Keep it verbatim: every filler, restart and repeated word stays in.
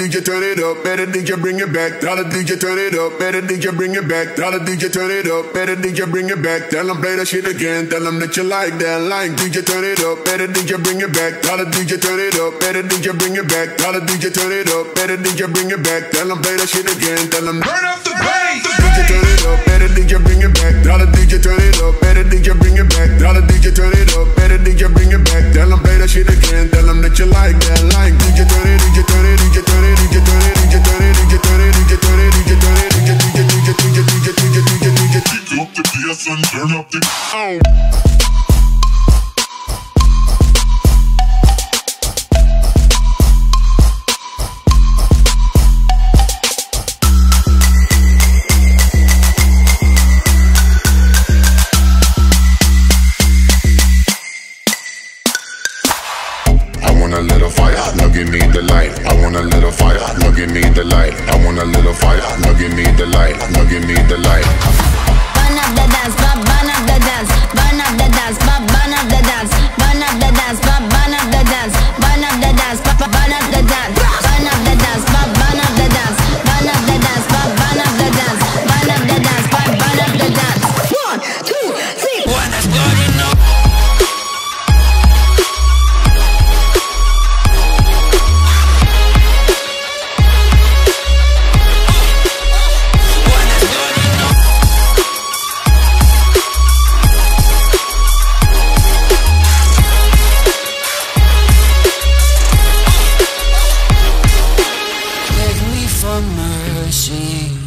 D J turn it up, better D J bring it back. Tell the D J turn it up, better D J bring it back. Tell the D J turn it up, better D J bring it back. Tell them play that shit again, tell them that you like that line. D J turn it up, better D J bring it back. Tell the D J turn it up, better D J bring it back. Tell the D J turn it up, better D J bring it back. Tell them play that shit again, tell them turn up the bass. D J turn it up, better D J bring it back. Tell the D J turn it up, better D J bring it back. Tell the D J turn it up, better D J bring it back. Tell them play that shit again, tell them that you like that line. D J turn it, D J turn it, D J turn it, D J turn it, D J turn it, D J turn it, D J turn it, D J turn it, D J D J D J D J D J D J D J D J. Pick up the bass and turn up the oh. I want a little fire, now give me the light. I want a little fire, now give me the light. I want a little fire, now give me the light. Now give me the light.